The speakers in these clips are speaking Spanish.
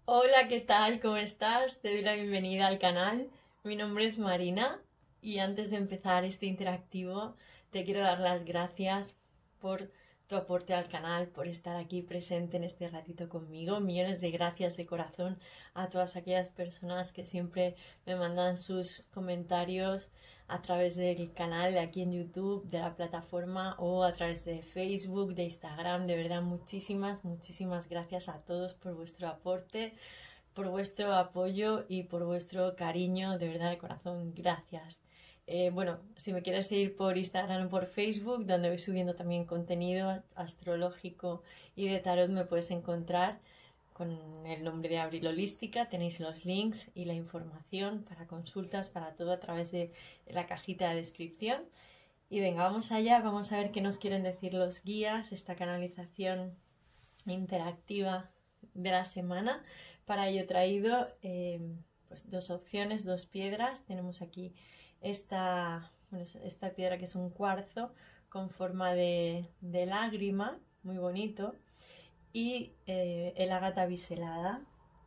Hola, ¿qué tal? ¿Cómo estás? Te doy la bienvenida al canal. Mi nombre es Marina y antes de empezar este interactivo te quiero dar las gracias por tu aporte al canal, por estar aquí presente en este ratito conmigo. Millones de gracias de corazón a todas aquellas personas que siempre me mandan sus comentarios a través del canal de aquí en YouTube, de la plataforma o a través de Facebook, de Instagram. De verdad, muchísimas gracias a todos por vuestro aporte, por vuestro apoyo y por vuestro cariño. De verdad, de corazón, gracias. Bueno, si me quieres seguir por Instagram o por Facebook, donde voy subiendo también contenido astrológico y de tarot, me puedes encontrar con el nombre de Abril Holística. Tenéis los links y la información para consultas, para todo a través de la cajita de descripción. Y venga, vamos allá, vamos a ver qué nos quieren decir los guías, esta canalización interactiva de la semana. Para ello he traído pues dos opciones, dos piedras. Tenemos aquí esta piedra que es un cuarzo con forma de lágrima, muy bonito, y el ágata biselada.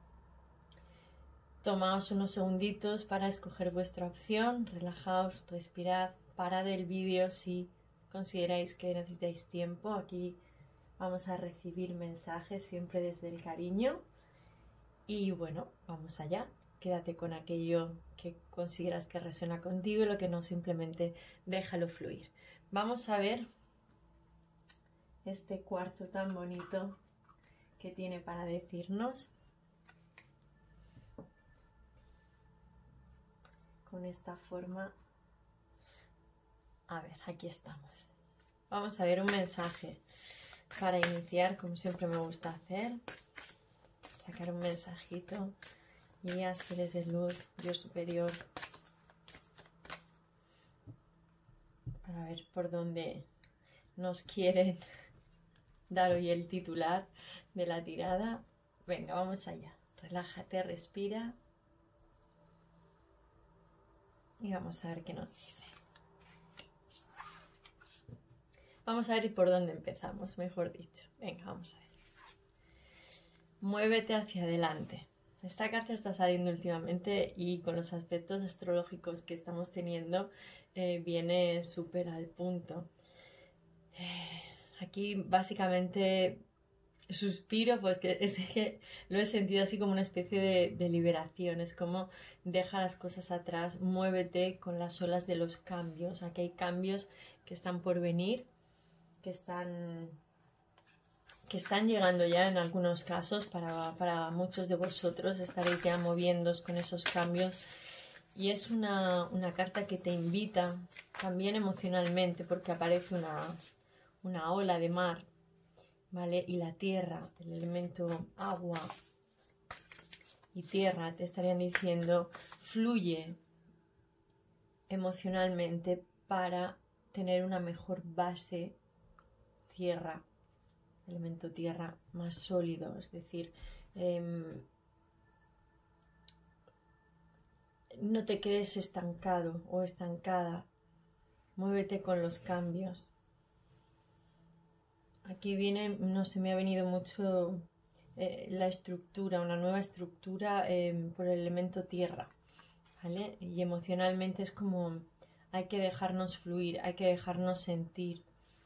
Tomaos unos segunditos para escoger vuestra opción, relajaos, respirad, parad el vídeo si consideráis que necesitáis tiempo. Aquí vamos a recibir mensajes siempre desde el cariño. Y bueno, vamos allá. Quédate con aquello que consideras que resuena contigo y lo que no, simplemente déjalo fluir. Vamos a ver este cuarzo tan bonito que tiene para decirnos. Con esta forma. A ver, aquí estamos. Vamos a ver un mensaje para iniciar, como siempre me gusta hacer. Sacar un mensajito. Guías, seres de luz, Dios superior. Para ver por dónde nos quieren dar hoy el titular de la tirada. Venga, vamos allá. Relájate, respira. Y vamos a ver qué nos dice. Vamos a ver por dónde empezamos, mejor dicho. Venga, vamos a ver. Muévete hacia adelante. Esta carta está saliendo últimamente y con los aspectos astrológicos que estamos teniendo viene súper al punto. Aquí básicamente suspiro, pues que es que lo he sentido así como una especie de liberación. Es como deja las cosas atrás, muévete con las olas de los cambios. Aquí hay cambios que están por venir, que están llegando ya en algunos casos. Para muchos de vosotros estaréis ya moviéndoos con esos cambios. Y es una carta que te invita también emocionalmente, porque aparece una ola de mar, ¿vale? Y la tierra, el elemento agua y tierra, te estarían diciendo, fluye emocionalmente para tener una mejor base tierra, elemento tierra más sólido. Es decir, no te quedes estancado o estancada, muévete con los cambios. Aquí viene, no sé, me ha venido mucho la estructura, una nueva estructura por el elemento tierra, ¿vale? Y emocionalmente es como hay que dejarnos fluir, hay que dejarnos sentir.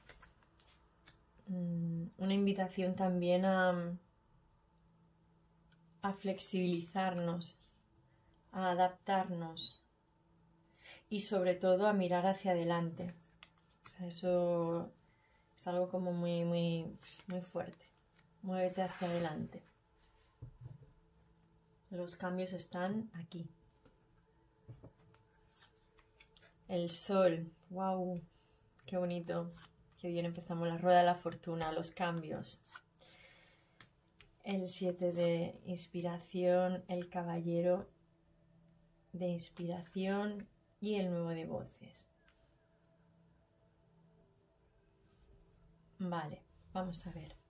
Una invitación también a flexibilizarnos, a adaptarnos y sobre todo a mirar hacia adelante. O sea, eso es algo como muy fuerte. Muévete hacia adelante. Los cambios están aquí. El sol. ¡Wow! ¡Qué bonito! Qué bien empezamos la rueda de la fortuna, los cambios. El 7 de inspiración, el caballero de inspiración y el 9 de voces. Vale, vamos a ver.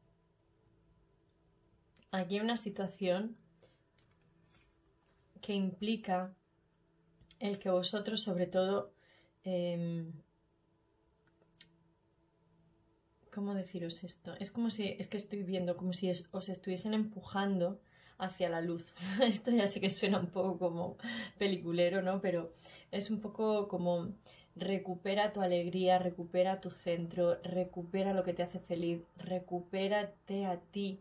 Aquí hay una situación que implica el que vosotros, sobre todo, ¿cómo deciros esto? Es como si, es que estoy viendo como si os estuviesen empujando hacia la luz. Esto ya sé que suena un poco como peliculero, ¿no? Pero es un poco como recupera tu alegría, recupera tu centro, recupera lo que te hace feliz, recupérate a ti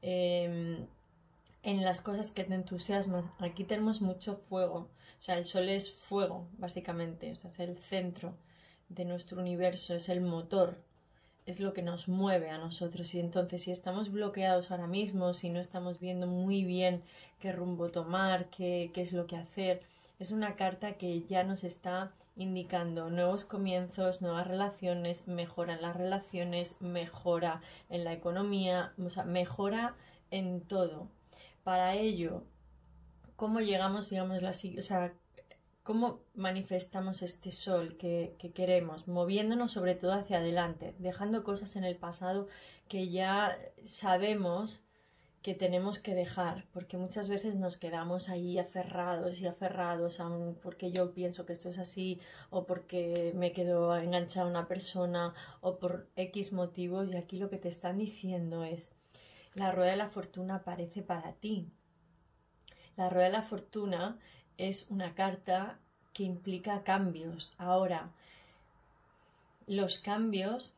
en las cosas que te entusiasman. Aquí tenemos mucho fuego, o sea, el sol es fuego, básicamente, o sea, es el centro de nuestro universo, es el motor, es lo que nos mueve a nosotros. Y entonces, si estamos bloqueados ahora mismo, si no estamos viendo muy bien qué rumbo tomar, qué es lo que hacer, es una carta que ya nos está indicando nuevos comienzos, nuevas relaciones, mejora en las relaciones, mejora en la economía, o sea, mejora en todo. Para ello, ¿cómo llegamos, digamos, o sea, cómo manifestamos este sol que queremos? Moviéndonos sobre todo hacia adelante, dejando cosas en el pasado que ya sabemos que tenemos que dejar, porque muchas veces nos quedamos ahí aferrados y aferrados, aun porque yo pienso que esto es así, o porque me quedo enganchada a una persona, o por X motivos, y aquí lo que te están diciendo es, la rueda de la fortuna aparece para ti. La rueda de la fortuna es una carta que implica cambios. Ahora, los cambios,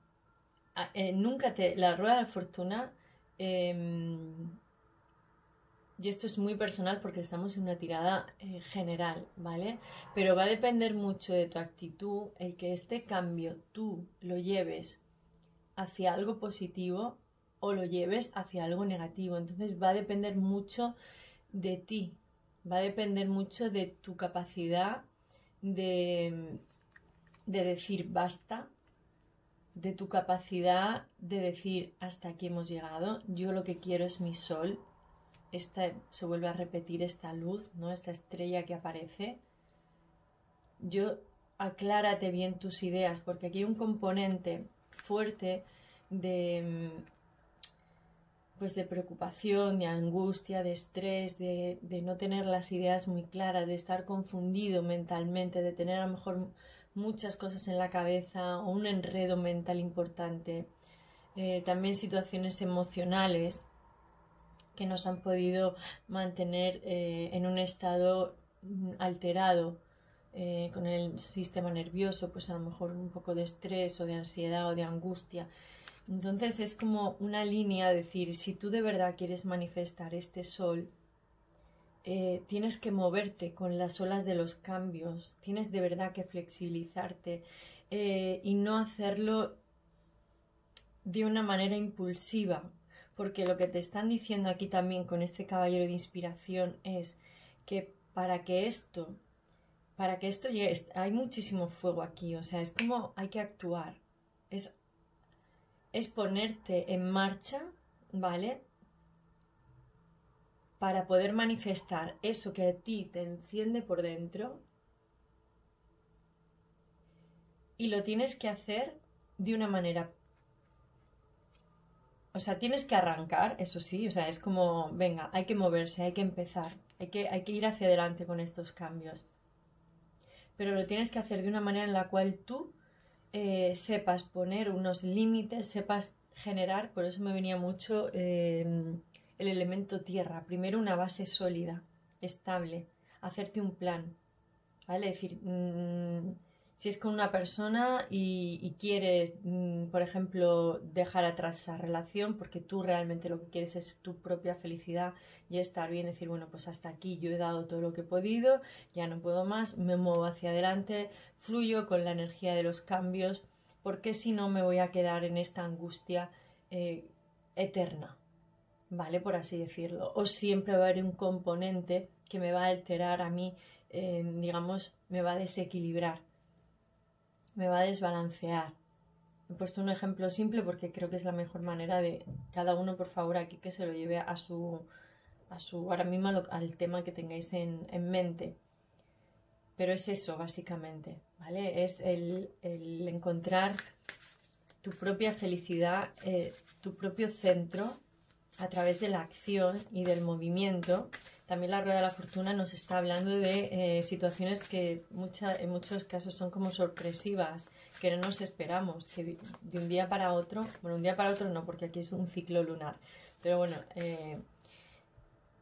la rueda de la fortuna, y esto es muy personal porque estamos en una tirada general, ¿vale? Pero va a depender mucho de tu actitud, el que este cambio tú lo lleves hacia algo positivo o lo lleves hacia algo negativo. Entonces va a depender mucho de ti, va a depender mucho de tu capacidad de decir basta, de tu capacidad de decir hasta aquí hemos llegado, yo lo que quiero es mi sol. Se vuelve a repetir esta luz, ¿no? Esta estrella que aparece. Aclárate bien tus ideas, porque aquí hay un componente fuerte pues de preocupación, de angustia, de estrés, de no tener las ideas muy claras, de estar confundido mentalmente, de tener a lo mejor muchas cosas en la cabeza o un enredo mental importante. También situaciones emocionales que nos han podido mantener en un estado alterado con el sistema nervioso, pues a lo mejor un poco de estrés o de ansiedad o de angustia. Entonces es como una línea, decir, si tú de verdad quieres manifestar este sol, tienes que moverte con las olas de los cambios, tienes de verdad que flexibilizarte y no hacerlo de una manera impulsiva, porque lo que te están diciendo aquí también con este caballero de inspiración es que para que esto llegue, hay muchísimo fuego aquí, o sea, es como hay que actuar, es ponerte en marcha, ¿vale? Para poder manifestar eso que a ti te enciende por dentro, y lo tienes que hacer de una manera, o sea, tienes que arrancar, eso sí, o sea, es como, venga, hay que moverse, hay que empezar, hay que ir hacia adelante con estos cambios. Pero lo tienes que hacer de una manera en la cual tú sepas poner unos límites, sepas generar, por eso me venía mucho el elemento tierra. Primero una base sólida, estable, hacerte un plan, ¿vale? Es decir, si es con una persona y quieres, por ejemplo, dejar atrás esa relación porque tú realmente lo que quieres es tu propia felicidad y estar bien, decir, bueno, pues hasta aquí yo he dado todo lo que he podido, ya no puedo más, me muevo hacia adelante, fluyo con la energía de los cambios, porque si no me voy a quedar en esta angustia eterna, ¿vale? Por así decirlo. O siempre va a haber un componente que me va a alterar a mí, digamos, me va a desequilibrar, me va a desbalancear. He puesto un ejemplo simple porque creo que es la mejor manera de cada uno, por favor, aquí que se lo lleve a su ahora mismo al tema que tengáis en mente. Pero es eso, básicamente, ¿vale? Es el encontrar tu propia felicidad, tu propio centro a través de la acción y del movimiento. También la rueda de la fortuna nos está hablando de situaciones que en muchos casos son como sorpresivas, que no nos esperamos, que de un día para otro, bueno, un día para otro no, porque aquí es un ciclo lunar, pero bueno,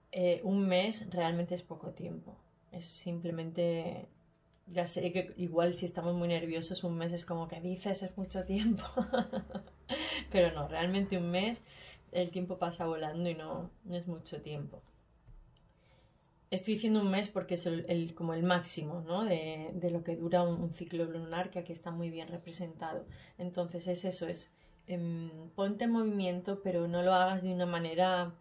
un mes realmente es poco tiempo. Es simplemente, ya sé que igual si estamos muy nerviosos, un mes es como que dices, es mucho tiempo. Pero no, realmente un mes el tiempo pasa volando y no es mucho tiempo. Estoy diciendo un mes porque es como el máximo, ¿no? de lo que dura un ciclo lunar, que aquí está muy bien representado. Entonces es eso, ponte en movimiento, pero no lo hagas de una manera,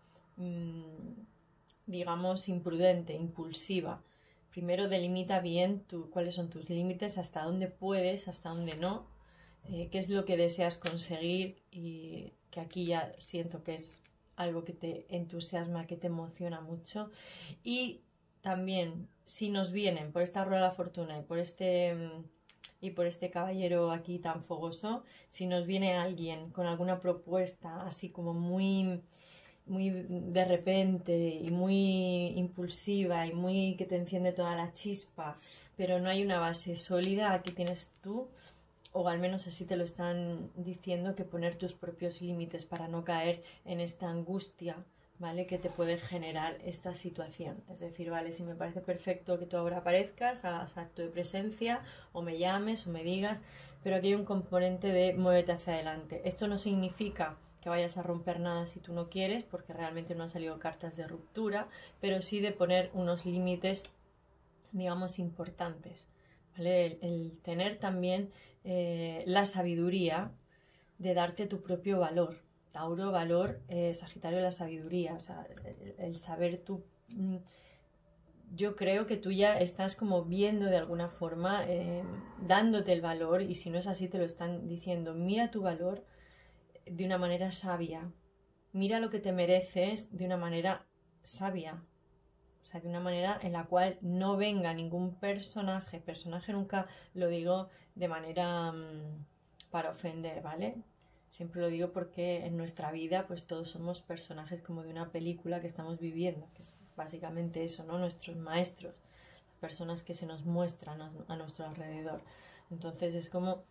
digamos, imprudente, impulsiva. Primero delimita bien cuáles son tus límites, hasta dónde puedes, hasta dónde no, qué es lo que deseas conseguir, y que aquí ya siento que es algo que te entusiasma, que te emociona mucho. Y también, si nos vienen por esta rueda de la fortuna y por este caballero aquí tan fogoso, si nos viene alguien con alguna propuesta así como muy, muy de repente y muy impulsiva y muy que te enciende toda la chispa, pero no hay una base sólida, aquí tienes tú, o al menos así te lo están diciendo, que poner tus propios límites para no caer en esta angustia, ¿vale? Que te puede generar esta situación. Es decir, vale, si me parece perfecto que tú ahora aparezcas, hagas acto de presencia, o me llames, o me digas, pero aquí hay un componente de muévete hacia adelante. Esto no significa que vayas a romper nada si tú no quieres, porque realmente no han salido cartas de ruptura, pero sí de poner unos límites, digamos, importantes, ¿vale? El tener también la sabiduría de darte tu propio valor. Tauro, valor, Sagitario, la sabiduría, o sea, el saber tú. Yo creo que tú ya estás como viendo de alguna forma, dándote el valor, y si no es así te lo están diciendo, mira tu valor de una manera sabia, mira lo que te mereces de una manera sabia, o sea, de una manera en la cual no venga ningún personaje nunca lo digo de manera para ofender, ¿vale? Siempre lo digo porque en nuestra vida pues todos somos personajes como de una película que estamos viviendo, que es básicamente eso, ¿no? Nuestros maestros, las personas que se nos muestran a nuestro alrededor. Entonces es como,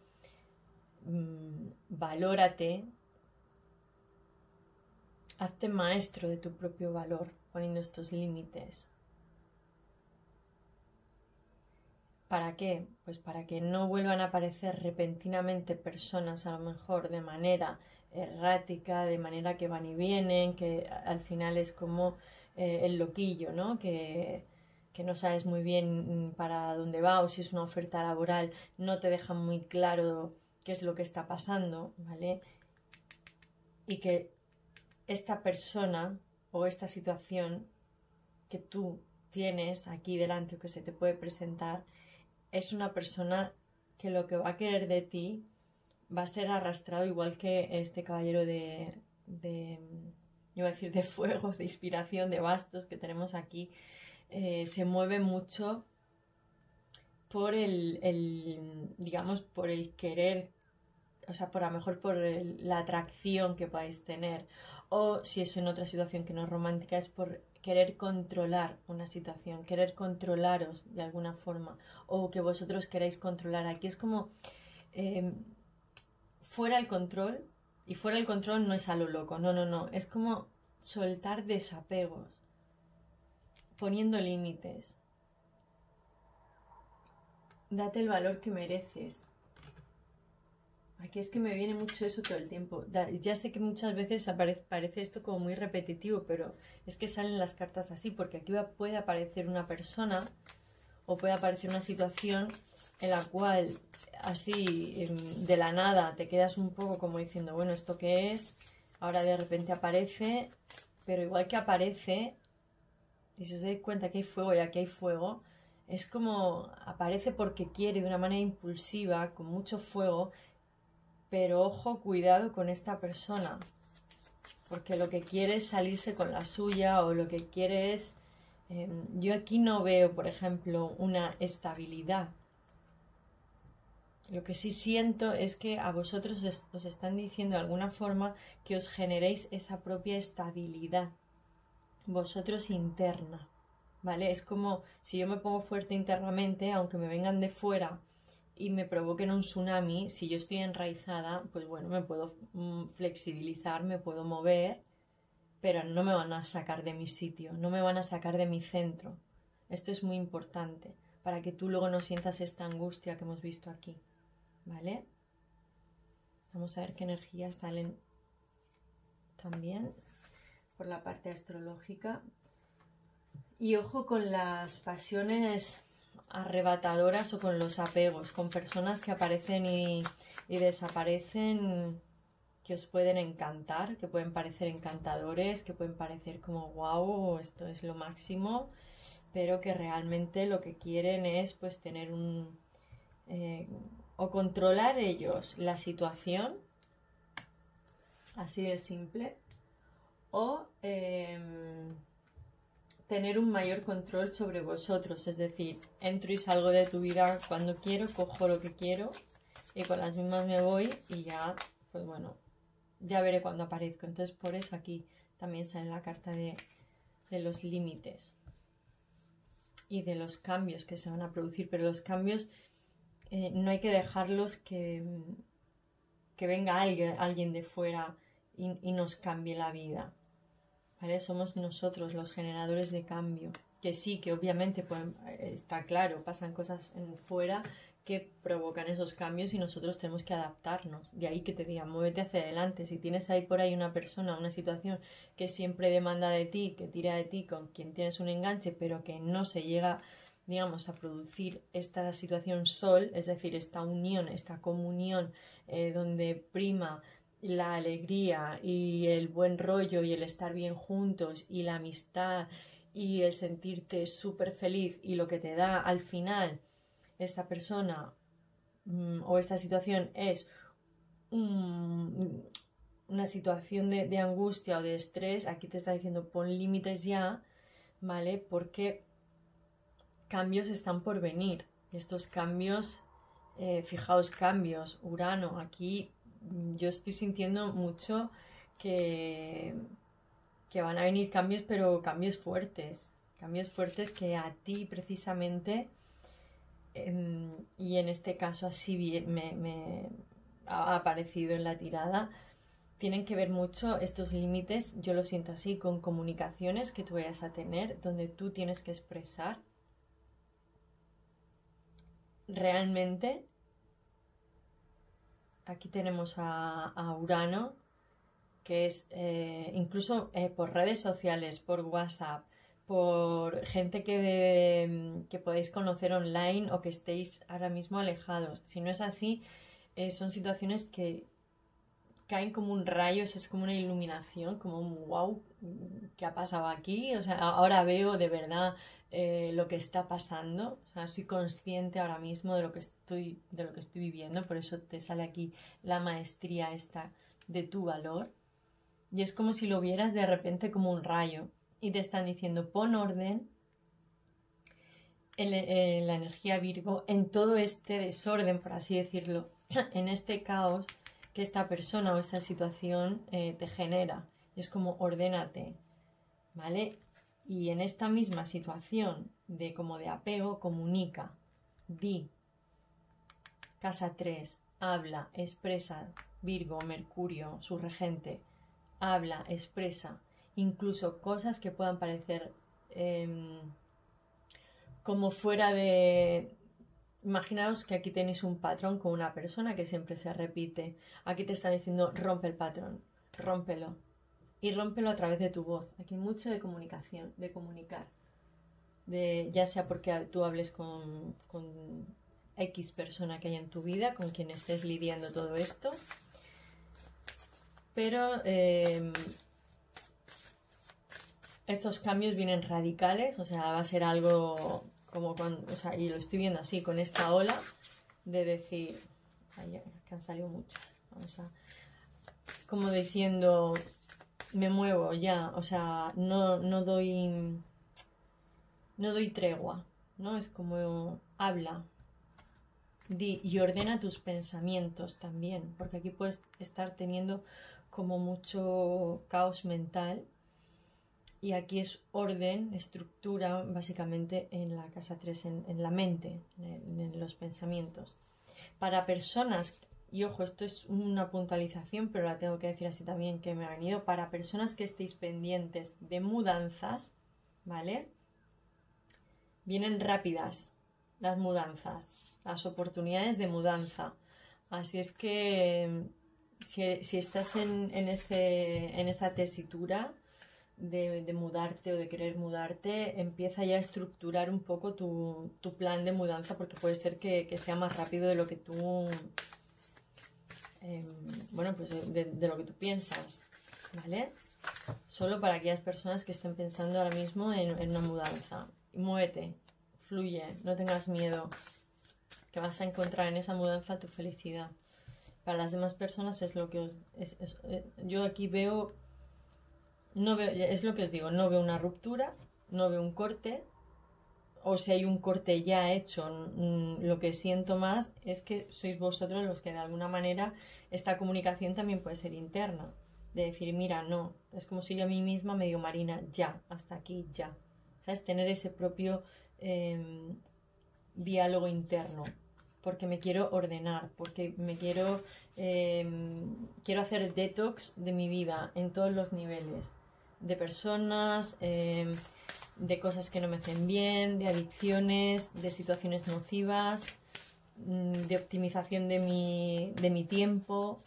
valórate, hazte maestro de tu propio valor, poniendo estos límites. ¿Para qué? Pues para que no vuelvan a aparecer repentinamente personas, a lo mejor de manera errática, de manera que van y vienen, que al final es como el loquillo, ¿no? Que no sabes muy bien para dónde va, o si es una oferta laboral, no te dejan muy claro qué es lo que está pasando, ¿vale? Y que esta persona o esta situación que tú tienes aquí delante o que se te puede presentar es una persona que lo que va a querer de ti va a ser arrastrado, igual que este caballero iba a decir de fuego, de inspiración, de bastos que tenemos aquí, se mueve mucho por digamos, por el querer, o sea, por a lo mejor por la atracción que podáis tener, o si es en otra situación que no es romántica, es por querer controlar una situación, querer controlaros de alguna forma, o que vosotros queráis controlar. Aquí es como fuera el control, y fuera el control no es a lo loco, no, es como soltar desapegos, poniendo límites. Date el valor que mereces. Aquí es que me viene mucho eso todo el tiempo. Ya sé que muchas veces parece esto como muy repetitivo, pero es que salen las cartas así, porque aquí puede aparecer una persona o puede aparecer una situación en la cual así de la nada te quedas un poco como diciendo, bueno, ¿esto qué es? Ahora de repente aparece, pero igual que aparece, y si os dais cuenta que hay fuego y aquí hay fuego, es como aparece porque quiere, de una manera impulsiva, con mucho fuego. Pero ojo, cuidado con esta persona, porque lo que quiere es salirse con la suya, o lo que quiere es... yo aquí no veo, por ejemplo, una estabilidad. Lo que sí siento es que a vosotros os están diciendo de alguna forma que os generéis esa propia estabilidad, vosotros interna, ¿vale? Es como si yo me pongo fuerte internamente, aunque me vengan de fuera y me provoquen un tsunami, si yo estoy enraizada, pues bueno, me puedo flexibilizar, me puedo mover, pero no me van a sacar de mi sitio, no me van a sacar de mi centro. Esto es muy importante para que tú luego no sientas esta angustia que hemos visto aquí, ¿vale? Vamos a ver qué energías salen también por la parte astrológica. Y ojo con las pasiones arrebatadoras o con los apegos, con personas que aparecen y desaparecen, que os pueden encantar, que pueden parecer encantadores, que pueden parecer como wow, esto es lo máximo, pero que realmente lo que quieren es pues tener o controlar ellos la situación, así de simple, o tener un mayor control sobre vosotros, es decir, entro y salgo de tu vida cuando quiero, cojo lo que quiero y con las mismas me voy y ya, pues bueno, ya veré cuando aparezco. Entonces por eso aquí también sale la carta de los límites y de los cambios que se van a producir, pero los cambios no hay que dejarlos que venga alguien de fuera y nos cambie la vida, ¿vale? Somos nosotros los generadores de cambio, que sí, que obviamente está claro, pasan cosas en fuera que provocan esos cambios y nosotros tenemos que adaptarnos. De ahí que te digan, muévete hacia adelante. Si tienes ahí por ahí una persona, una situación que siempre demanda de ti, que tira de ti, con quien tienes un enganche, pero que no se llega, digamos, a producir esta situación sol, es decir, esta unión, esta comunión donde prima la alegría y el buen rollo y el estar bien juntos y la amistad y el sentirte súper feliz, y lo que te da al final esta persona o esta situación es una situación de angustia o de estrés, aquí te está diciendo pon límites ya, ¿vale? Porque cambios están por venir. Estos cambios, fijaos, cambios, Urano, aquí yo estoy sintiendo mucho que van a venir cambios, pero cambios fuertes que a ti precisamente, y en este caso así bien me ha aparecido en la tirada, tienen que ver mucho estos límites, yo lo siento así, con comunicaciones que tú vayas a tener, donde tú tienes que expresar realmente. Aquí tenemos a Urano, que es incluso por redes sociales, por WhatsApp, por gente que podéis conocer online o que estéis ahora mismo alejados. Si no es así, son situaciones que caen como un rayo, es como una iluminación, como un wow, ¿qué ha pasado aquí? O sea, ahora veo de verdad lo que está pasando, o sea, soy consciente ahora mismo de lo que estoy viviendo, por eso te sale aquí la maestría esta de tu valor, y es como si lo vieras de repente como un rayo y te están diciendo pon orden en la energía Virgo, en todo este desorden, por así decirlo, en este caos que esta persona o esta situación te genera. Es como ordénate, ¿vale? Y en esta misma situación como de apego, comunica, di, casa 3, habla, expresa, Virgo, Mercurio, su regente, habla, expresa, incluso cosas que puedan parecer como fuera de... Imaginaos que aquí tenéis un patrón con una persona que siempre se repite. Aquí te están diciendo rompe el patrón, rómpelo. Y rómpelo a través de tu voz. Aquí hay mucho de comunicación, de comunicar. Ya sea porque tú hables con X persona que hay en tu vida, con quien estés lidiando todo esto. Pero estos cambios vienen radicales, o sea, va a ser algo como cuando, o sea, y lo estoy viendo así, con esta ola de decir, ay, que han salido muchas, vamos a, como diciendo, me muevo ya, o sea, no doy tregua, ¿no? Es como, habla, di y ordena tus pensamientos también, porque aquí puedes estar teniendo como mucho caos mental. Y aquí es orden, estructura, básicamente en la casa 3, en la mente, en los pensamientos. Para personas y ojo, esto es una puntualización, pero la tengo que decir así también, que me ha venido para personas que estéis pendientes de mudanzas, ¿vale? Vienen rápidas las mudanzas, las oportunidades de mudanza. Así es que si estás en esa tesitura de mudarte o de querer mudarte, empieza ya a estructurar un poco tu plan de mudanza, porque puede ser que sea más rápido de lo que tú, bueno, pues de lo que tú piensas, ¿vale? Solo para aquellas personas que estén pensando ahora mismo en una mudanza. Muévete, fluye, no tengas miedo, que vas a encontrar en esa mudanza tu felicidad. Para las demás personas es lo que yo aquí veo, no veo, es lo que os digo, no veo una ruptura, no veo un corte, o si hay un corte ya hecho, lo que siento más es que sois vosotros los que de alguna manera esta comunicación también puede ser interna, de decir, mira, no, es como si yo a mí misma me digo, Marina, ya, hasta aquí, ya, ¿sabes? Tener ese propio diálogo interno, porque me quiero ordenar, porque me quiero hacer detox de mi vida en todos los niveles, de personas, de cosas que no me hacen bien, de adicciones, de situaciones nocivas, de optimización de mi tiempo,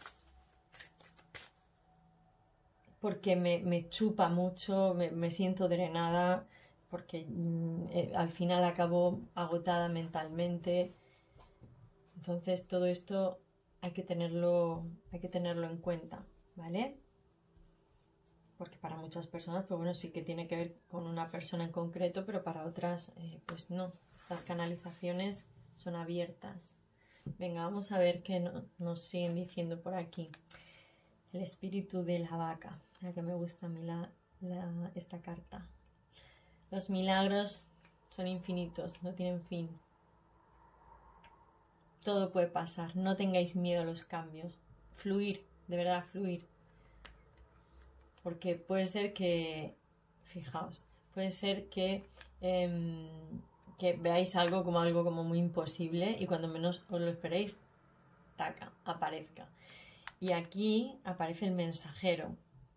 porque me chupa mucho, me siento drenada, porque al final acabo agotada mentalmente. Entonces todo esto hay que tenerlo en cuenta, ¿vale? Porque para muchas personas, pues bueno, sí que tiene que ver con una persona en concreto, pero para otras, pues no. Estas canalizaciones son abiertas. Venga, vamos a ver qué nos siguen diciendo por aquí. El espíritu de la vaca, la que me gusta a mí esta carta. Los milagros son infinitos, no tienen fin. Todo puede pasar, no tengáis miedo a los cambios. Fluir, de verdad, fluir. Porque puede ser que, fijaos, puede ser que veáis algo como muy imposible y cuando menos os lo esperéis, taca, aparezca. Y aquí aparece el mensajero.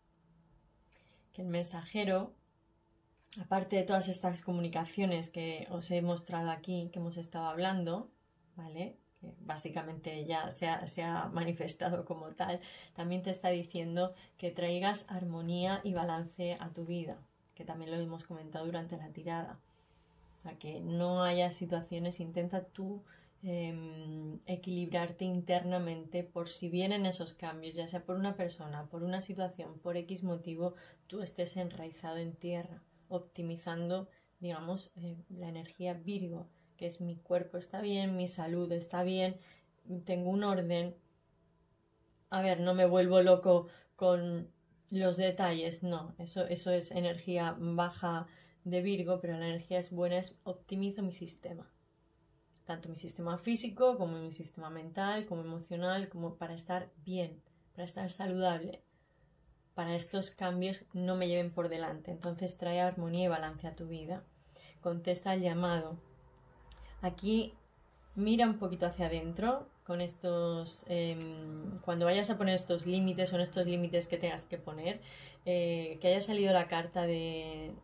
Que el mensajero, aparte de todas estas comunicaciones que os he mostrado aquí, que hemos estado hablando, ¿vale? Que básicamente ya se ha manifestado como tal, también te está diciendo que traigas armonía y balance a tu vida, que también lo hemos comentado durante la tirada. O sea, que no haya situaciones, intenta tú equilibrarte internamente por si vienen esos cambios, ya sea por una persona, por una situación, por X motivo, tú estés enraizado en tierra, optimizando, digamos, la energía Virgo, que es mi cuerpo está bien, mi salud está bien, tengo un orden. A ver, no me vuelvo loco con los detalles, no, eso es energía baja de Virgo, pero la energía es buena, es optimizo mi sistema. Tanto mi sistema físico como mi sistema mental, como emocional, como para estar bien, para estar saludable. Para estos cambios no me lleven por delante. Entonces trae armonía y balance a tu vida. Contesta el llamado. Aquí mira un poquito hacia adentro con estos... cuando vayas a poner estos límites, son estos límites que tengas que poner, que haya salido la carta del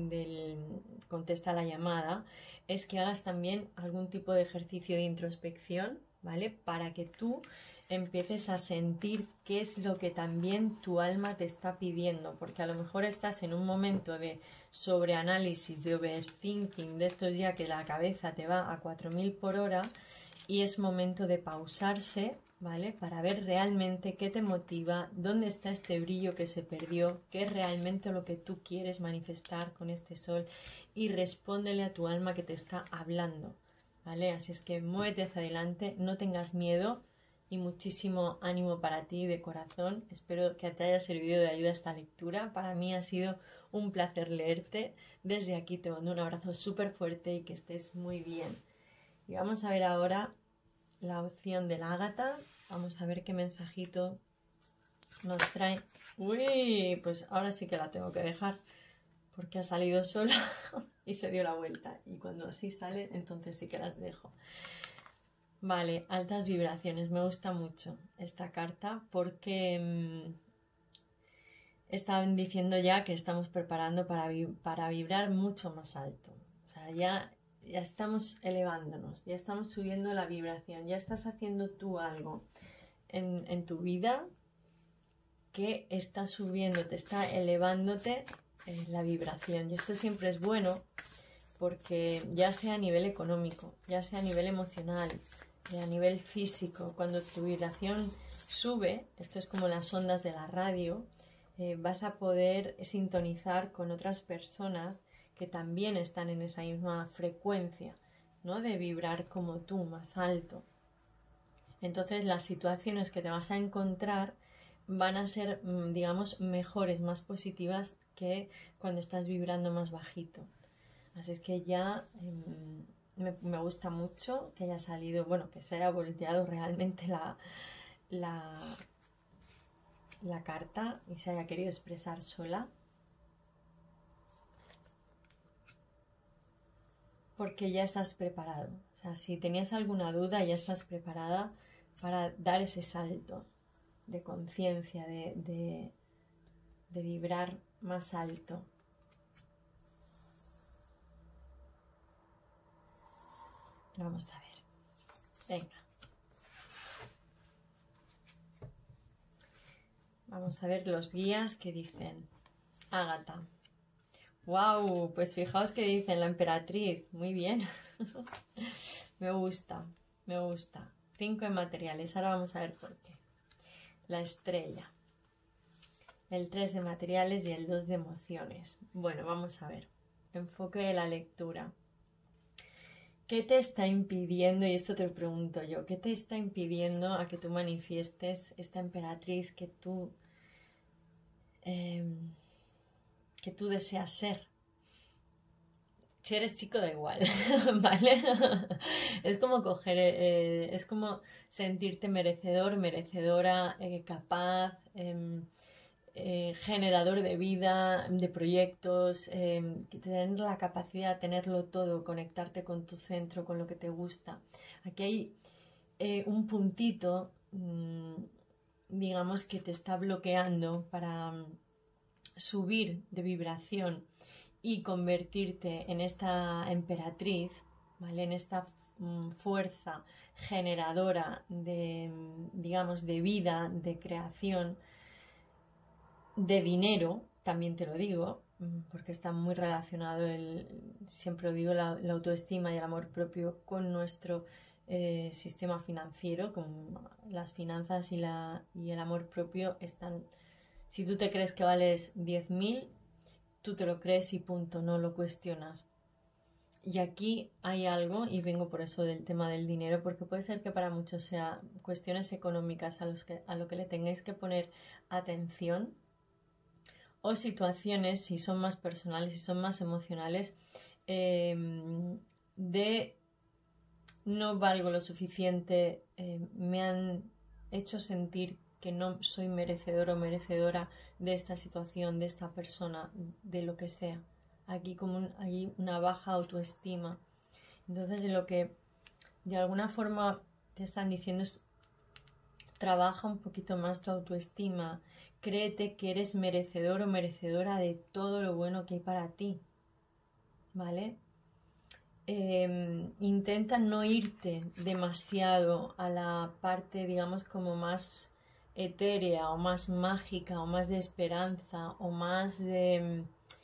contesta la llamada, es que hagas también algún tipo de ejercicio de introspección, ¿vale? Para que tú empieces a sentir qué es lo que también tu alma te está pidiendo, porque a lo mejor estás en un momento de sobreanálisis, de overthinking, de estos ya que la cabeza te va a 4000 por hora y es momento de pausarse, ¿vale? Para ver realmente qué te motiva, dónde está este brillo que se perdió, qué es realmente lo que tú quieres manifestar con este sol y respóndele a tu alma que te está hablando, ¿vale? Así es que muévete hacia adelante, no tengas miedo y muchísimo ánimo para ti de corazón. Espero que te haya servido de ayuda esta lectura. Para mí ha sido un placer leerte. Desde aquí te mando un abrazo súper fuerte y que estés muy bien. Y vamos a ver ahora la opción de la Ágata. Vamos a ver qué mensajito nos trae. Uy, pues ahora sí que la tengo que dejar porque ha salido sola y se dio la vuelta. Y cuando así sale, entonces sí que las dejo. Vale, altas vibraciones. Me gusta mucho esta carta porque están diciendo ya que estamos preparando para vibrar mucho más alto. O sea, ya estamos elevándonos, ya estamos subiendo la vibración, ya estás haciendo tú algo en tu vida que está subiéndote, está elevándote la vibración. Y esto siempre es bueno porque ya sea a nivel económico, ya sea a nivel emocional, a nivel físico, cuando tu vibración sube, esto es como las ondas de la radio, vas a poder sintonizar con otras personas que también están en esa misma frecuencia, ¿no? De vibrar como tú, más alto. Entonces las situaciones que te vas a encontrar van a ser, digamos, mejores, más positivas que cuando estás vibrando más bajito. Así es que ya me gusta mucho que haya salido, bueno, que se haya volteado realmente la carta y se haya querido expresar sola. Porque ya estás preparado. O sea, si tenías alguna duda, ya estás preparada para dar ese salto de conciencia, de vibrar más alto. Vamos a ver. Venga. Vamos a ver los guías que dicen. Ágata. ¡Wow! Pues fijaos que dicen la emperatriz. Muy bien. Me gusta, me gusta. 5 en materiales. Ahora vamos a ver por qué. La estrella. El 3 de materiales y el 2 de emociones. Bueno, vamos a ver. Enfoque de la lectura. ¿Qué te está impidiendo, y esto te lo pregunto yo, qué te está impidiendo a que tú manifiestes esta emperatriz que tú deseas ser? Si eres chico da igual, ¿vale? Es como es como sentirte merecedor, merecedora, capaz, generador de vida, de proyectos, tener la capacidad de tenerlo todo, conectarte con tu centro, con lo que te gusta. Aquí hay un puntito, digamos, que te está bloqueando para subir de vibración y convertirte en esta emperatriz, ¿vale? En esta fuerza generadora de, digamos, de vida, de creación, de dinero, también te lo digo, porque está muy relacionado, siempre lo digo, la autoestima y el amor propio con nuestro sistema financiero, con las finanzas y el amor propio están. Si tú te crees que vales 10.000, tú te lo crees y punto, no lo cuestionas. Y aquí hay algo, y vengo por eso del tema del dinero, porque puede ser que para muchos sea cuestiones económicas a lo que le tengáis que poner atención, o situaciones, si son más personales, si son más emocionales, de no valgo lo suficiente, me han hecho sentir que no soy merecedor o merecedora de esta situación, de esta persona, de lo que sea. Aquí hay una baja autoestima. Entonces, lo que de alguna forma te están diciendo es: trabaja un poquito más tu autoestima, créete que eres merecedor o merecedora de todo lo bueno que hay para ti, ¿vale? Intenta no irte demasiado a la parte, digamos, como más etérea o más mágica o más de esperanza o más de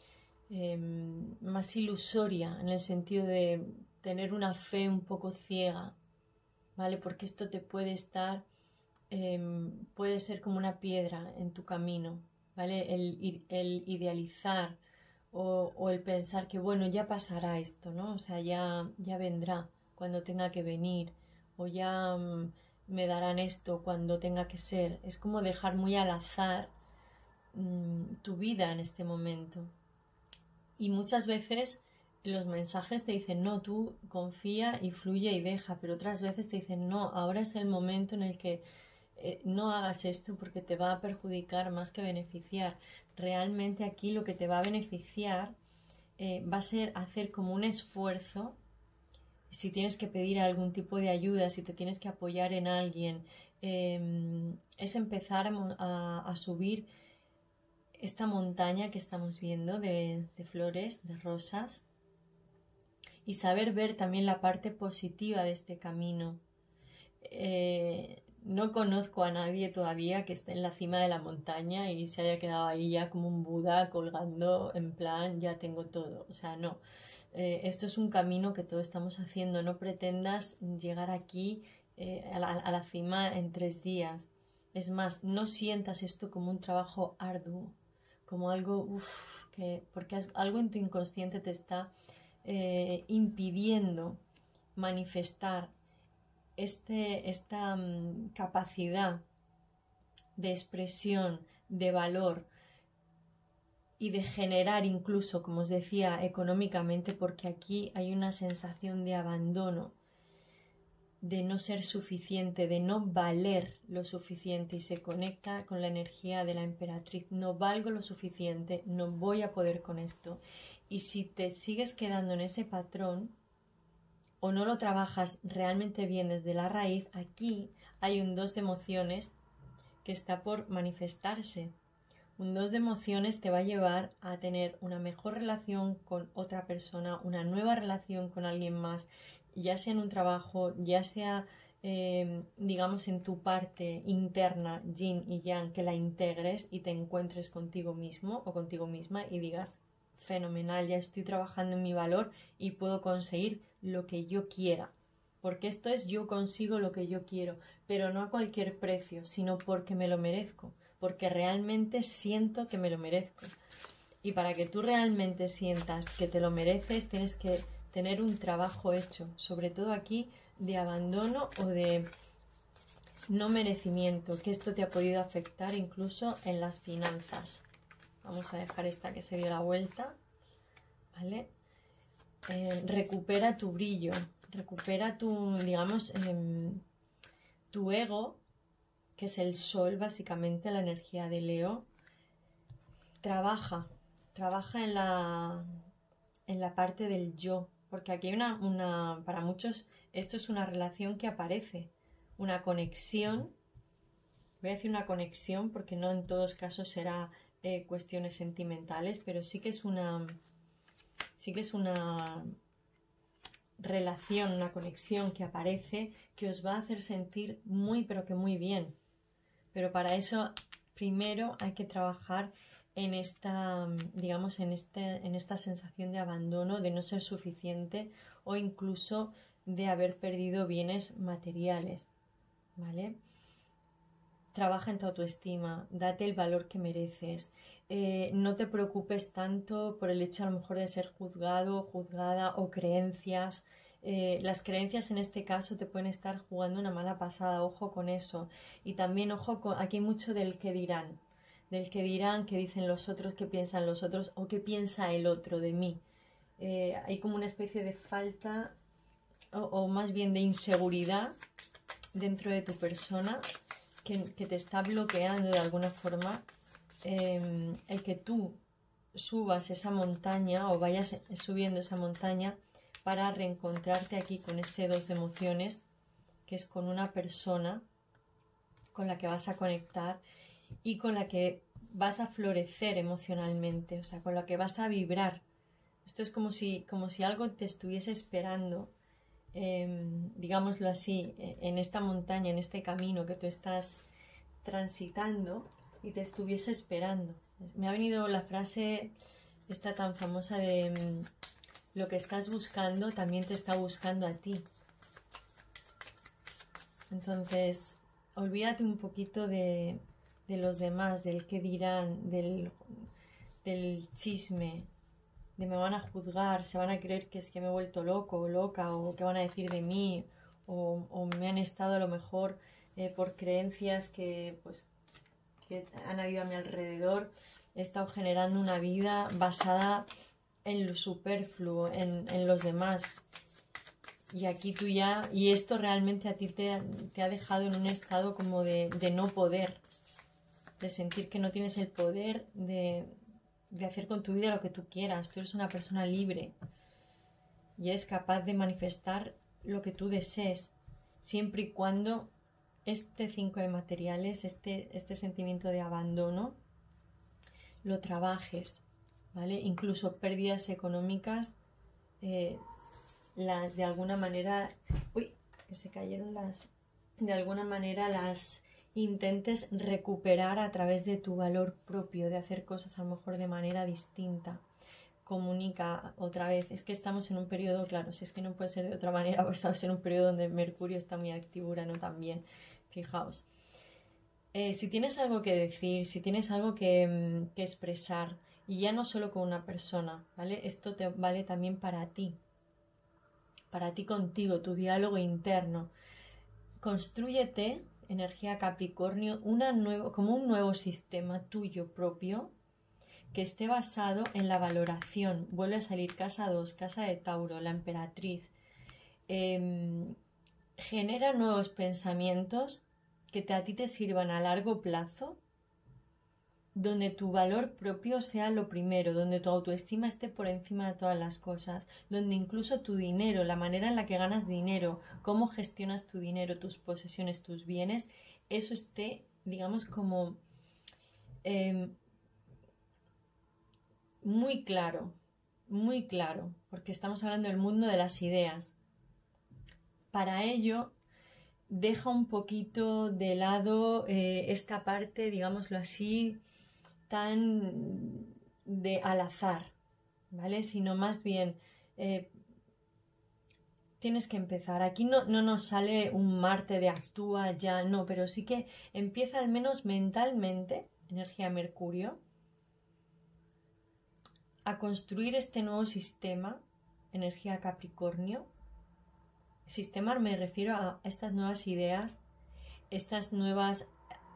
más ilusoria, en el sentido de tener una fe un poco ciega, ¿vale? Porque esto te puede estar puede ser como una piedra en tu camino, ¿vale? El idealizar o el pensar que, bueno, ya pasará esto, ¿no? O sea, ya vendrá cuando tenga que venir, o ya me darán esto cuando tenga que ser. Es como dejar muy al azar tu vida en este momento. Y muchas veces los mensajes te dicen: no, tú confía y fluye y deja, pero otras veces te dicen: no, ahora es el momento en el que no hagas esto porque te va a perjudicar más que beneficiar. Realmente aquí lo que te va a beneficiar va a ser hacer como un esfuerzo si tienes que pedir algún tipo de ayuda, si te tienes que apoyar en alguien, es empezar a subir esta montaña que estamos viendo de flores, de rosas, y saber ver también la parte positiva de este camino. No conozco a nadie todavía que esté en la cima de la montaña y se haya quedado ahí ya como un Buda colgando en plan ya tengo todo. O sea, no. Esto es un camino que todos estamos haciendo. No pretendas llegar aquí a la cima en 3 días. Es más, no sientas esto como un trabajo arduo, como algo, porque algo en tu inconsciente te está impidiendo manifestar esta capacidad de expresión, de valor y de generar incluso, como os decía, económicamente, porque aquí hay una sensación de abandono, de no ser suficiente, de no valer lo suficiente, y se conecta con la energía de la emperatriz. No valgo lo suficiente, no voy a poder con esto. Y si te sigues quedando en ese patrón o no lo trabajas realmente bien desde la raíz, aquí hay un 2 de emociones que está por manifestarse. Un 2 de emociones te va a llevar a tener una mejor relación con otra persona, una nueva relación con alguien más, ya sea en un trabajo, ya sea, digamos, en tu parte interna, yin y yang, que la integres y te encuentres contigo mismo o contigo misma y digas, fenomenal, ya estoy trabajando en mi valor y puedo conseguir lo que yo quiera. Porque esto es yo consigo lo que yo quiero, pero no a cualquier precio, sino porque me lo merezco, porque realmente siento que me lo merezco. Y para que tú realmente sientas que te lo mereces, tienes que tener un trabajo hecho, sobre todo aquí de abandono o de no merecimiento, que esto te ha podido afectar incluso en las finanzas. Vamos a dejar esta que se dio la vuelta, ¿vale? Recupera tu brillo, recupera tu, digamos, tu ego, que es el sol, básicamente, la energía de Leo. Trabaja en la parte del yo, porque aquí hay para muchos esto es una relación que aparece, una conexión. Voy a decir una conexión porque no en todos casos será cuestiones sentimentales, pero sí que es una relación, una conexión que aparece que os va a hacer sentir muy pero que muy bien. Pero para eso primero hay que trabajar en esta, digamos, en esta sensación de abandono, de no ser suficiente o incluso de haber perdido bienes materiales, ¿vale? Trabaja en tu autoestima, date el valor que mereces, no te preocupes tanto por el hecho a lo mejor de ser juzgado, juzgada o creencias. Las creencias en este caso te pueden estar jugando una mala pasada, ojo con eso. Y también ojo con, aquí hay mucho del que dirán, qué dicen los otros, qué piensan los otros o qué piensa el otro de mí. Hay como una especie de falta o más bien de inseguridad dentro de tu persona que te está bloqueando de alguna forma el que tú subas esa montaña o vayas subiendo esa montaña para reencontrarte aquí con este 2 de emociones, que es con una persona con la que vas a conectar y con la que vas a florecer emocionalmente, o sea, con la que vas a vibrar. Esto es como si algo te estuviese esperando, digámoslo así, en esta montaña, en este camino que tú estás transitando y te estuviese esperando. Me ha venido la frase esta tan famosa de lo que estás buscando también te está buscando a ti. Entonces, olvídate un poquito de los demás, del qué dirán, del chisme, de me van a juzgar, se van a creer que es que me he vuelto loco o loca, o qué van a decir de mí, o me han estado a lo mejor por creencias que han habido a mi alrededor. He estado generando una vida basada en lo superfluo, en los demás. Y aquí tú ya, y esto realmente a ti te ha dejado en un estado como de no poder, de sentir que no tienes el poder de hacer con tu vida lo que tú quieras. Tú eres una persona libre y eres capaz de manifestar lo que tú desees, siempre y cuando este 5 de materiales, este sentimiento de abandono, lo trabajes, ¿vale? Incluso pérdidas económicas, las de alguna manera, uy, que se cayeron de alguna manera las intentes recuperar a través de tu valor propio, de hacer cosas a lo mejor de manera distinta. Comunica otra vez, es que estamos en un periodo, claro, si es que no puede ser de otra manera, pues estamos en un periodo donde Mercurio está muy activo, Urano también, fijaos. Si tienes algo que decir, si tienes algo que expresar, y ya no solo con una persona, ¿vale? Esto te vale también para ti contigo, tu diálogo interno. Constrúyete, energía Capricornio, como un nuevo sistema tuyo propio, que esté basado en la valoración. Vuelve a salir casa 2, casa de Tauro, la emperatriz. Genera nuevos pensamientos que a ti te sirvan a largo plazo, donde tu valor propio sea lo primero, donde tu autoestima esté por encima de todas las cosas, donde incluso tu dinero, la manera en la que ganas dinero, cómo gestionas tu dinero, tus posesiones, tus bienes, eso esté, digamos, como muy claro, porque estamos hablando del mundo de las ideas. Para ello, deja un poquito de lado esta parte, digámoslo así, tan de al azar, ¿vale? Sino más bien tienes que empezar. Aquí no nos sale un Marte de actúa ya, no, pero sí que empieza al menos mentalmente, energía Mercurio, a construir este nuevo sistema, energía Capricornio. Sistema me refiero a estas nuevas ideas, estas nuevas,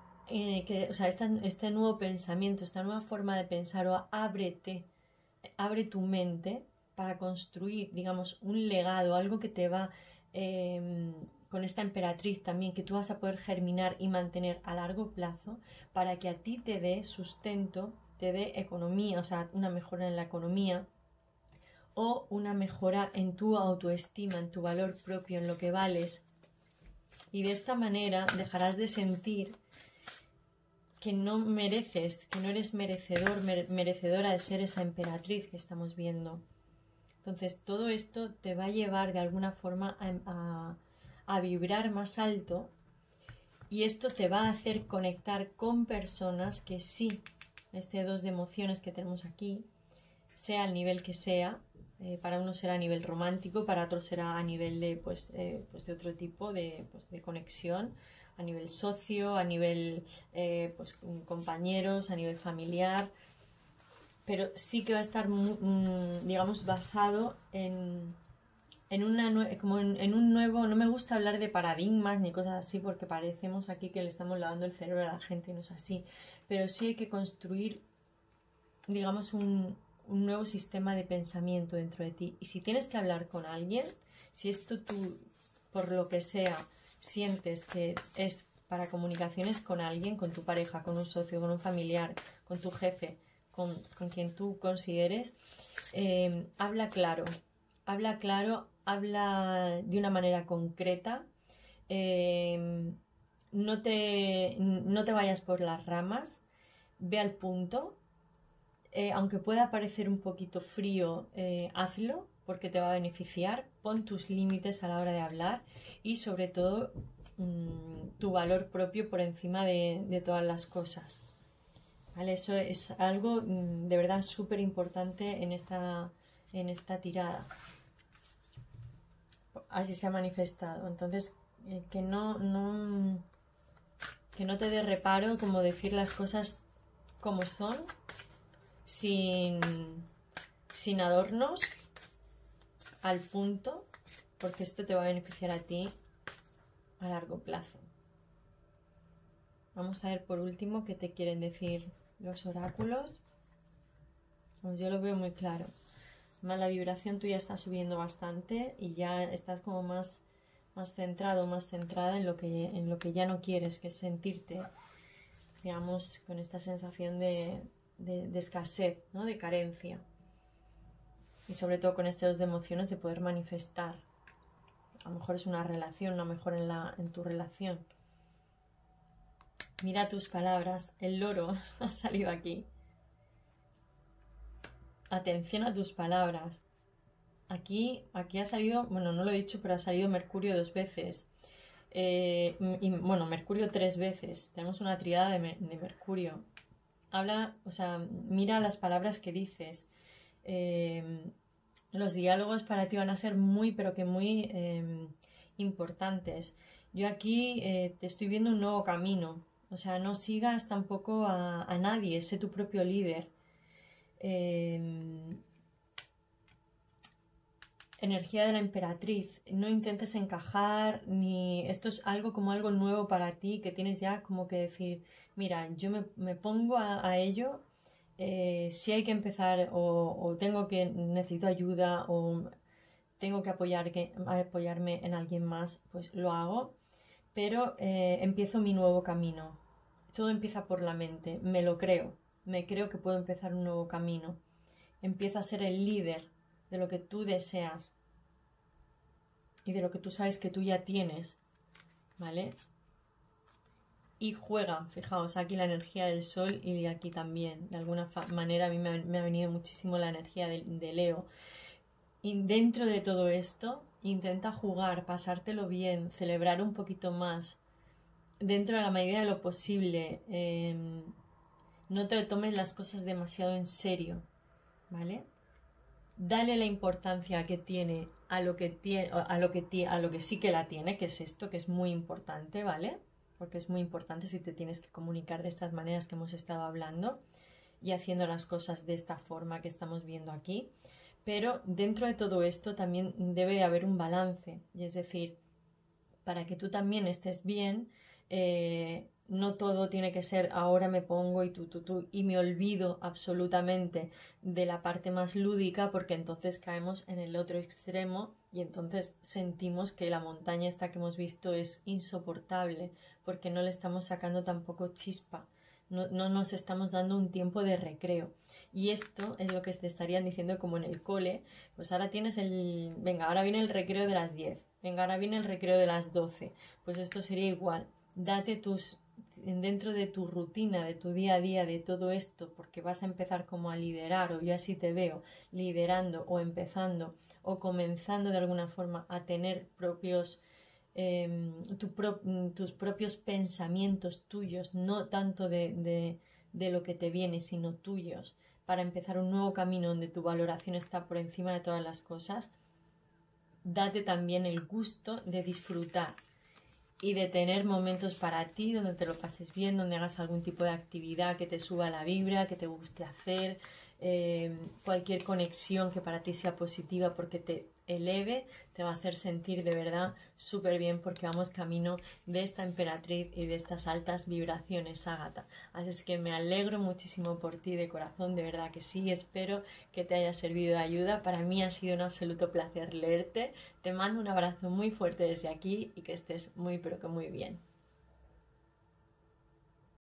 este nuevo pensamiento, esta nueva forma de pensar, o abre tu mente para construir, digamos, un legado, algo que te va, con esta emperatriz también, que tú vas a poder germinar y mantener a largo plazo, para que a ti te dé sustento, te dé economía, o sea, una mejora en la economía, o una mejora en tu autoestima, en tu valor propio, en lo que vales. Y de esta manera dejarás de sentir que no mereces, que no eres merecedor, merecedora de ser esa emperatriz que estamos viendo. Entonces todo esto te va a llevar de alguna forma a vibrar más alto, y esto te va a hacer conectar con personas que sí, este 2 de emociones que tenemos aquí, sea el nivel que sea, para uno será a nivel romántico, para otro será a nivel de, de otro tipo de conexión, a nivel socio, a nivel compañeros, a nivel familiar, pero sí que va a estar, digamos, basado en un nuevo, no me gusta hablar de paradigmas ni cosas así, porque parecemos aquí que le estamos lavando el cerebro a la gente y no es así, pero sí hay que construir, digamos, un nuevo sistema de pensamiento dentro de ti. Y si tienes que hablar con alguien, si esto tú, por lo que sea, sientes que es para comunicaciones con alguien, con tu pareja, con un socio, con un familiar, con tu jefe, con quien tú consideres, habla claro, habla de una manera concreta, no te vayas por las ramas, ve al punto. Aunque pueda parecer un poquito frío, hazlo, porque te va a beneficiar. Pon tus límites a la hora de hablar, y sobre todo tu valor propio por encima de todas las cosas, ¿vale? Eso es algo de verdad súper importante en esta tirada. Así se ha manifestado. Entonces, que no te dé reparo como decir las cosas como son, sin adornos, al punto, porque esto te va a beneficiar a ti a largo plazo. Vamos a ver por último qué te quieren decir los oráculos. Pues yo lo veo muy claro. Más la vibración tuya está subiendo bastante y ya estás como más centrado, más centrada en lo que ya no quieres, que es sentirte, digamos, con esta sensación de escasez, ¿no? De carencia, y sobre todo con este 2 de emociones, de poder manifestar A lo mejor es una relación, una mejora en tu relación. Mira tus palabras. El loro ha salido aquí. Atención a tus palabras. Aquí ha salido, bueno, no lo he dicho, pero ha salido Mercurio 2 veces. Y bueno, Mercurio 3 veces. Tenemos una tríada de Mercurio. Habla, o sea, mira las palabras que dices. Los diálogos para ti van a ser muy, pero que muy importantes. Yo aquí te estoy viendo un nuevo camino. O sea, no sigas tampoco a nadie, sé tu propio líder. Energía de la emperatriz, no intentes encajar, ni esto es algo como algo nuevo para ti, que tienes ya como que decir, mira, yo me pongo a ello, si hay que empezar o necesito ayuda o tengo que apoyarme en alguien más, pues lo hago, pero empiezo mi nuevo camino. Todo empieza por la mente, me lo creo, me creo que puedo empezar un nuevo camino. Empieza a ser el líder de lo que tú deseas y de lo que tú sabes que tú ya tienes, ¿vale? Y juega, fijaos, aquí la energía del sol y aquí también, de alguna manera a mí me ha venido muchísimo la energía de Leo. Y dentro de todo esto, intenta jugar, pasártelo bien, celebrar un poquito más, dentro de la medida de lo posible. No te tomes las cosas demasiado en serio, ¿vale? Dale la importancia que tiene a lo que sí que la tiene, que es esto, que es muy importante, ¿vale? Porque es muy importante si te tienes que comunicar de estas maneras que hemos estado hablando y haciendo las cosas de esta forma que estamos viendo aquí. Pero dentro de todo esto también debe de haber un balance, y es decir, para que tú también estés bien, no todo tiene que ser ahora me pongo y tú y me olvido absolutamente de la parte más lúdica, porque entonces caemos en el otro extremo y entonces sentimos que la montaña esta que hemos visto es insoportable porque no le estamos sacando tampoco chispa. No nos estamos dando un tiempo de recreo. Y esto es lo que te estarían diciendo como en el cole. Pues ahora tienes venga, ahora viene el recreo de las 10. Venga, ahora viene el recreo de las 12. Pues esto sería igual. Date dentro de tu rutina, de tu día a día, de todo esto, porque vas a empezar como a liderar, o yo así te veo, liderando o empezando o comenzando de alguna forma a tener tus propios pensamientos tuyos, no tanto de lo que te viene, sino tuyos, para empezar un nuevo camino donde tu valoración está por encima de todas las cosas. Date también el gusto de disfrutar y de tener momentos para ti donde te lo pases bien, donde hagas algún tipo de actividad que te suba la vibra, que te guste hacer, cualquier conexión que para ti sea positiva porque te eleve, te va a hacer sentir de verdad súper bien, porque vamos camino de esta emperatriz y de estas altas vibraciones, Ágata. Así es que me alegro muchísimo por ti de corazón, de verdad que sí, espero que te haya servido de ayuda. Para mí ha sido un absoluto placer leerte. Te mando un abrazo muy fuerte desde aquí y que estés muy pero que muy bien.